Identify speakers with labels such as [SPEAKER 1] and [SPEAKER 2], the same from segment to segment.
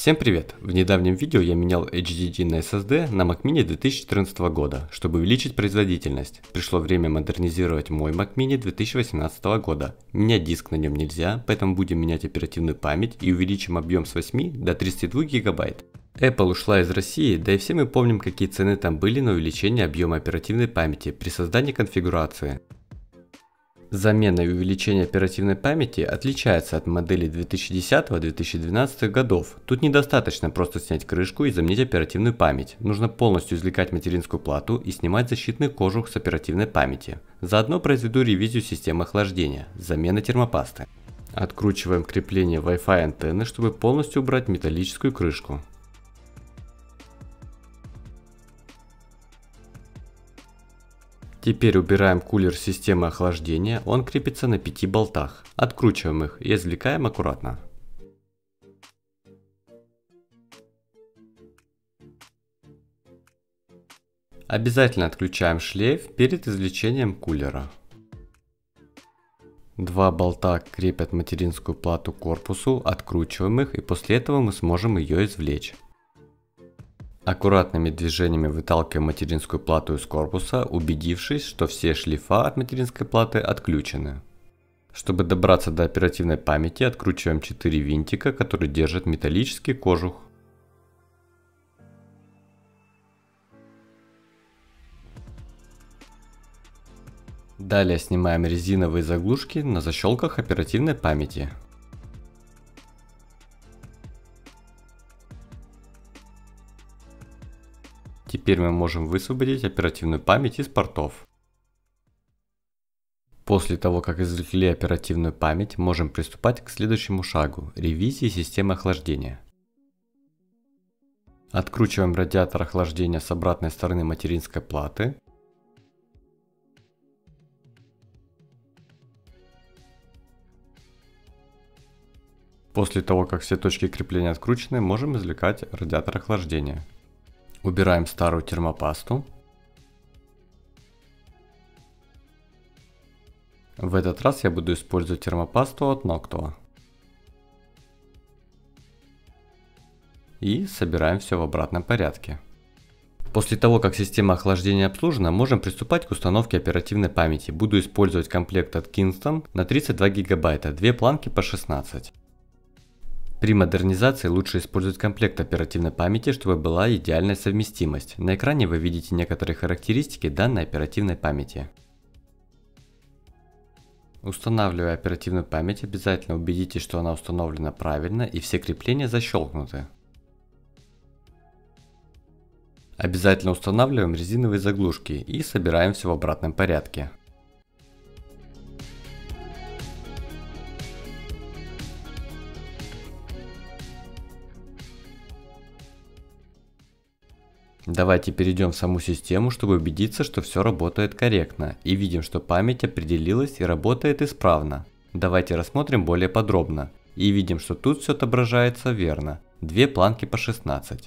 [SPEAKER 1] Всем привет! В недавнем видео я менял HDD на SSD на Mac Mini 2014 года, чтобы увеличить производительность. Пришло время модернизировать мой Mac Mini 2018 года. Менять диск на нем нельзя, поэтому будем менять оперативную память и увеличим объем с 8 до 32 гигабайт. Apple ушла из России, да и все мы помним, какие цены там были на увеличение объема оперативной памяти при создании конфигурации. Замена и увеличение оперативной памяти отличается от моделей 2010-2012 годов. Тут недостаточно просто снять крышку и заменить оперативную память. Нужно полностью извлекать материнскую плату и снимать защитный кожух с оперативной памяти. Заодно произведу ревизию системы охлаждения, замена термопасты. Откручиваем крепление Wi-Fi антенны, чтобы полностью убрать металлическую крышку. Теперь убираем кулер системы охлаждения, он крепится на 5 болтах. Откручиваем их и извлекаем аккуратно. Обязательно отключаем шлейф перед извлечением кулера. Два болта крепят материнскую плату к корпусу, откручиваем их и после этого мы сможем ее извлечь. Аккуратными движениями выталкиваем материнскую плату из корпуса, убедившись, что все шлейфа от материнской платы отключены. Чтобы добраться до оперативной памяти, откручиваем 4 винтика, которые держат металлический кожух. Далее снимаем резиновые заглушки на защелках оперативной памяти. Теперь мы можем высвободить оперативную память из портов. После того, как извлекли оперативную память, можем приступать к следующему шагу – ревизии системы охлаждения. Откручиваем радиатор охлаждения с обратной стороны материнской платы. После того, как все точки крепления откручены, можем извлекать радиатор охлаждения. Убираем старую термопасту. В этот раз я буду использовать термопасту от Noctua. И собираем все в обратном порядке. После того, как система охлаждения обслужена, можем приступать к установке оперативной памяти. Буду использовать комплект от Kingston на 32 гигабайта, две планки по 16. При модернизации лучше использовать комплект оперативной памяти, чтобы была идеальная совместимость. На экране вы видите некоторые характеристики данной оперативной памяти. Устанавливая оперативную память, обязательно убедитесь, что она установлена правильно и все крепления защелкнуты. Обязательно устанавливаем резиновые заглушки и собираем все в обратном порядке. Давайте перейдем в саму систему, чтобы убедиться, что все работает корректно, и видим, что память определилась и работает исправно. Давайте рассмотрим более подробно, и видим, что тут все отображается верно, две планки по 16.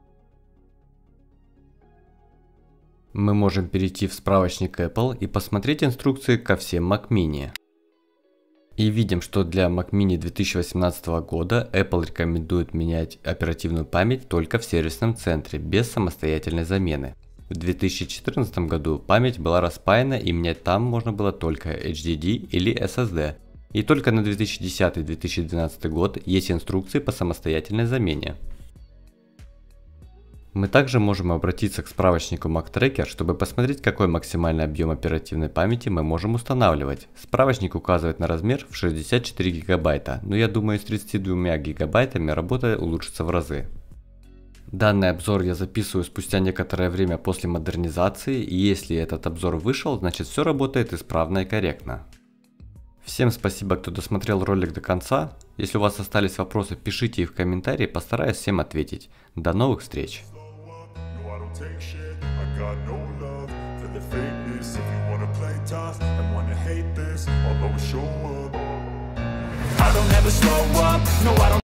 [SPEAKER 1] Мы можем перейти в справочник Apple и посмотреть инструкции ко всем Mac Mini. И видим, что для Mac Mini 2018 года Apple рекомендует менять оперативную память только в сервисном центре, без самостоятельной замены. В 2014 году память была распаяна и менять там можно было только HDD или SSD. И только на 2010-2012 год есть инструкции по самостоятельной замене. Мы также можем обратиться к справочнику MacTracker, чтобы посмотреть, какой максимальный объем оперативной памяти мы можем устанавливать. Справочник указывает на размер в 64 гигабайта, но я думаю, с 32 гигабайтами работа улучшится в разы. Данный обзор я записываю спустя некоторое время после модернизации, и если этот обзор вышел, значит все работает исправно и корректно. Всем спасибо, кто досмотрел ролик до конца. Если у вас остались вопросы, пишите их в комментарии, постараюсь всем ответить. До новых встреч!
[SPEAKER 2] Take shit, I got no love for the fakeness. If you wanna play tough and wanna hate this, I'll always show up. I don't ever slow up, no I don't